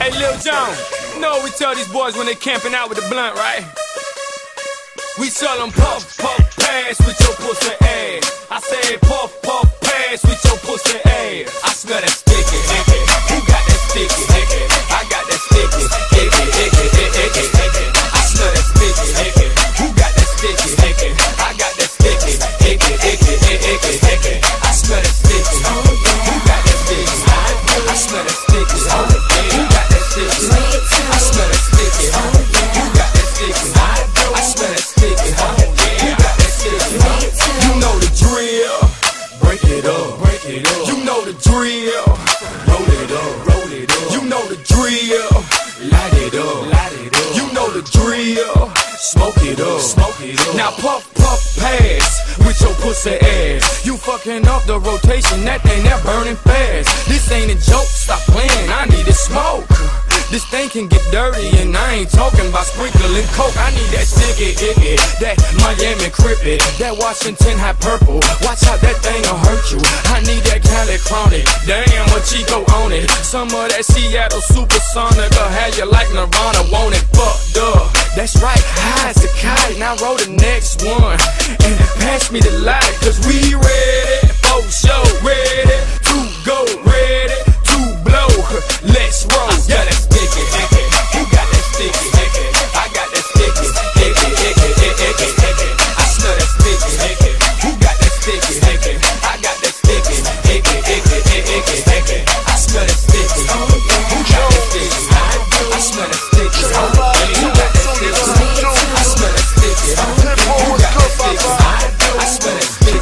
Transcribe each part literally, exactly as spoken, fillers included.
Hey, Lil Jon, you know what we tell these boys when they camping out with the blunt, right? We tell them puff, puff, pass with your pussy ass. I say puff, puff, pass with your pussy ass. I smell that sticky, icky. Who got that sticky, icky? I got that sticky, icky, icky, icky, icky. I smell that sticky, icky. Who got that sticky, icky? I got that sticky, icky, icky, icky, icky. I smell that sticky. Who got that sticky? I smell that sticky. Who got that sticky? I smell that sticky. Who got that sticky? I smell that sticky. Who got that sticky? You know the drill. Break it up, break it up. You know the drill. Roll it up, roll it up. You know the drill. Light it up, light it up. You know the drill. Smoke it up, smoke it up. Now puff, puff, pass with your pussy ass. You fucking up the rotation, that thing that burning fast. This ain't a joke, stop playing, I need to smoke. This thing can get dirty and I ain't talking about sprinkling coke. I need that sticky icky, that Miami crippy, that Washington high purple. Watch out, that thing'll hurt you. I need that Cali chronic, damn a Chico on it. Some of that Seattle supersonic will have you like Nirvana, want it fucked up. That's right, high as a kite. Now roll the next one and pass me the light, cause we ready for show, ready to go, ready to blow. Let's roll. Yeah, that's sticky, icky. Who got that sticky, icky? I got that sticky, icky, icky, icky, icky, icky. I smell that sticky, icky. Who got that sticky, icky? I got that sticky, icky, icky, icky, icky, icky. I smell that sticky. Who got that sticky? I smell that sticky. Who got that sticky? I smell that sticky. Who got that sticky? I smell that sticky.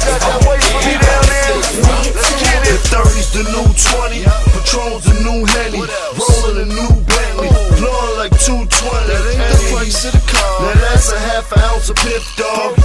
The thirties the new twenty, Patron's the new Henny, rolling a new Bentley, blowing like two twenty. That ain't the price of the car. Now that's a half an ounce of Piff, dog.